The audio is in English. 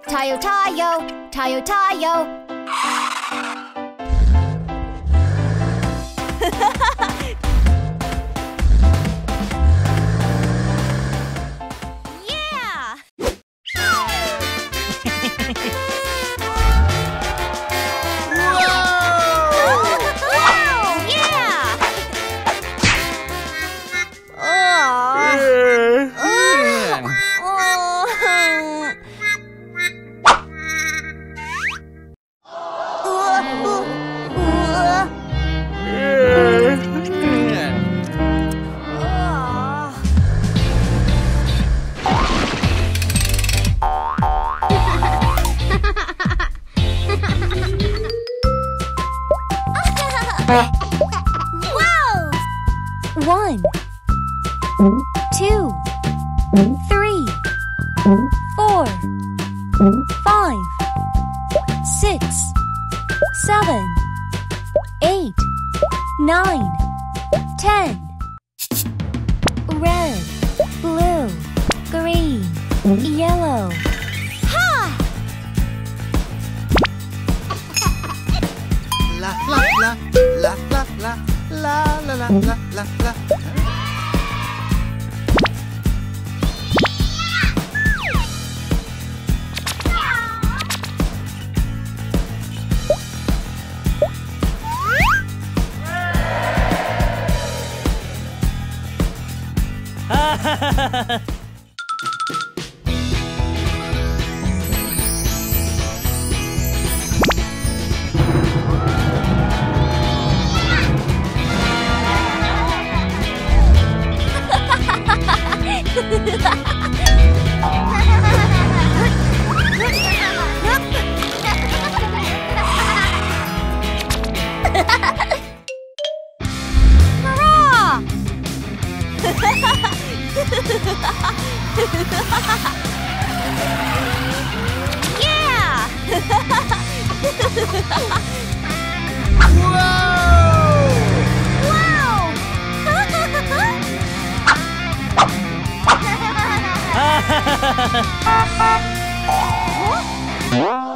Tayo, tayo, tayo, tayo. Yeah! Wow! 1, 2, 3, 4, 5, 6, 7, 8, 9, 10. Red, blue, green, yellow. Ha! La la la la la la la la la la la la. Hurrah! Yeah! Wow! Ha